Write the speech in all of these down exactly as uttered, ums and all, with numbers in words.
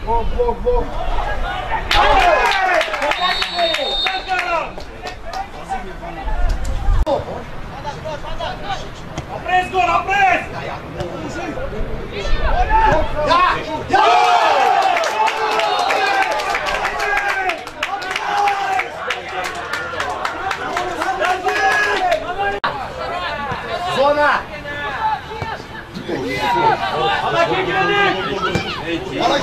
Bom, bom, bom. Опрес гол, опрес! Да! Да! Зона! Она кикнули! Она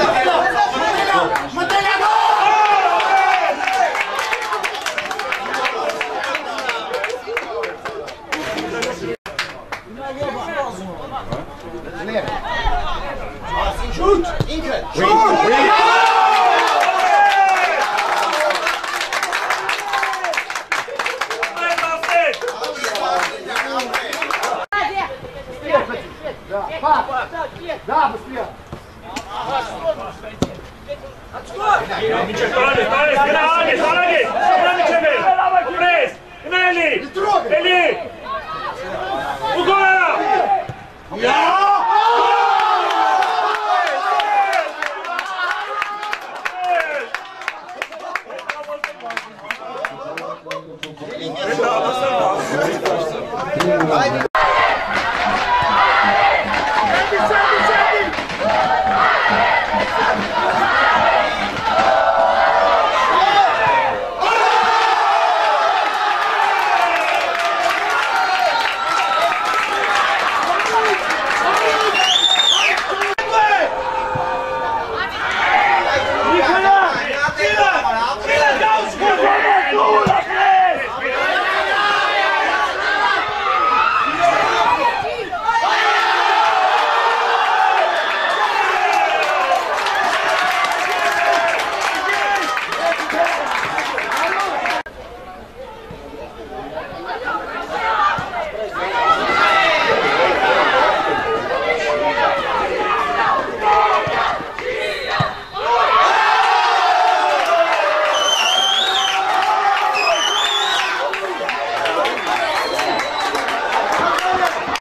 Shoot! Inke! Shoot! Да, пап! Да, быстрее! Ничего, стороны, стороны, спина, Аги, стороны! Стороны, Чебель! Пресс! Нелли! Не трогай! Эли! Угора! Я! Это